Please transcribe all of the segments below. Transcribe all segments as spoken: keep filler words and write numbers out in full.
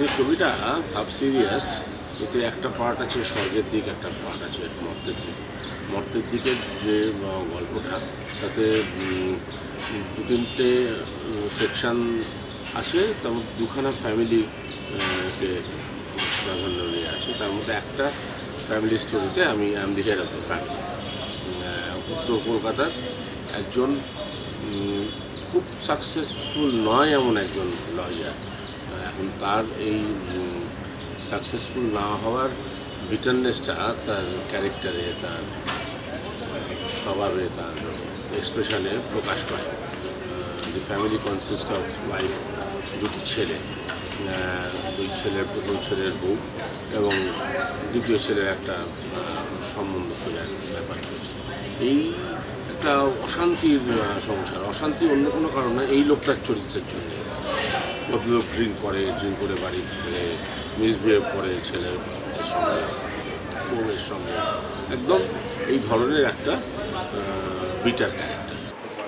এই ছবিটা half serious. এতে একটা পার্ট আছে স্বর্গের দিক, একটা পার্ট আছে মর্তের দিক। মর্তের দিকের যে গল্পটা তাতে দু তিনটে সেকশান আছে, তার মধ্যে দুখানা ফ্যামিলি কে প্রাধান্য নিয়ে আছে। তার মধ্যে একটা ফ্যামিলি স্টোরিতে আমি I am the head of the family. উত্তর কলকাতার একজন খুব সাকসেসফুল নয় এমন একজন লয়ার, এখন তার এই সাকসেসফুল না হওয়ার বিটারনেসটা তার ক্যারেক্টারে, তার স্বভাবে, তার এক্সপ্রেশনে প্রকাশ পায়। The family consist of wife, দুটি ছেলে, ওই ছেলের প্রথম ছেলের বউ এবং দ্বিতীয় ছেলের একটা সম্বন্ধ খোঁজার ব্যাপার চলছে। এই একটা অশান্তির সংসার, অশান্তি অন্য কোনো কারণে এই লোকটার চরিত্রের জন্যে। লোক ড্রিঙ্ক করে, ড্রিঙ্ক করে বাড়ি থেকে মিসবিহেভ করে ছেলের সঙ্গে, বউয়ের সঙ্গে, একদম এই ধরনের একটা বিটার ক্যারেক্টার।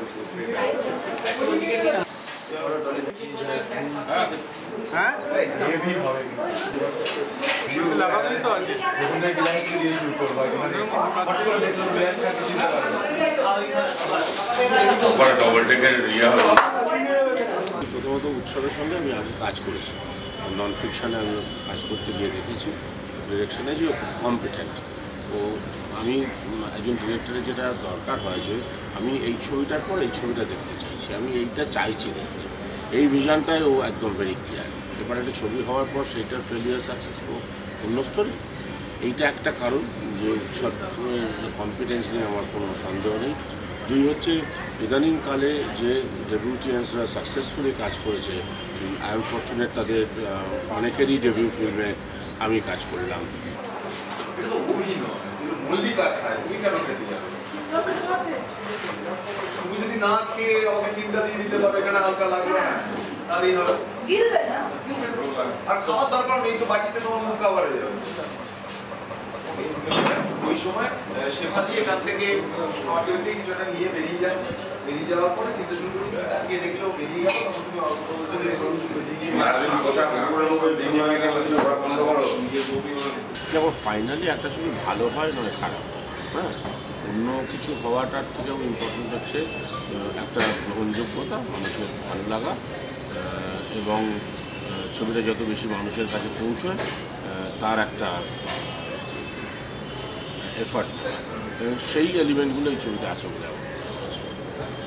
প্রথমত উৎসবের সঙ্গে আমি আগে কাজ করেছি, নন ফিকশানে আমি কাজ করতে গিয়ে দেখেছি ডিরেকশনে যে খুব কম্পিটেন্ট। ও আমি একজন ডিরেক্টরের যেটা দরকার হয় যে আমি এই ছবিটার পর এই ছবিটা দেখতে চাইছি, আমি এইটা চাইছি দেখতে, এই ভিশনটাই ও একদম ভেরি ক্লিয়ার। এবার একটা ছবি হওয়ার পর সেইটার ফেলিয়ার সাকসেসফুল অন্য স্টোরি। এইটা একটা কারণ যে উৎসব কম্পিটেন্স নিয়ে আমার কোনো সন্দেহ নেই। দুই হচ্ছে ইদানিংকালে যে ডেবিউটিয়ান্সরা সাকসেসফুলি কাজ করেছে, আই এম ফর্চুনেট তাদের অনেকেরই ডেবিউ ফিল্মে আমি কাজ করলাম। তুমি যদি না খেয়ে আমাকে সিনটা দিয়ে দিতে পারো, এখানে হালকা লাগবে না তাহলেই হবে, আর খাওয়ার দরকার নেই তো, বাটিতে তোমার মুখ কাভার হয়ে যাবে। ওই সময় শেফালি এখান থেকে হোটেলতে কিছুটা নিয়ে বেরিয়ে যাচ্ছে, বেরিয়ে যাওয়ার পরে সিনটা শুরু করবে, গিয়ে দেখলেও বেরিয়ে গেল, তখন তুমি যেমন ফাইনালি একটা ছবি ভালো হয় নয় খারাপ হয়, হ্যাঁ, অন্য কিছু হওয়াটার থেকেও ইম্পর্টেন্ট হচ্ছে একটা গ্রহণযোগ্যতা, মানুষের ভালো লাগা, এবং ছবিটা যত বেশি মানুষের কাছে পৌঁছয় তার একটা এফার্ট, সেই এলিমেন্টগুলো এই ছবিতে আছে বলে আমার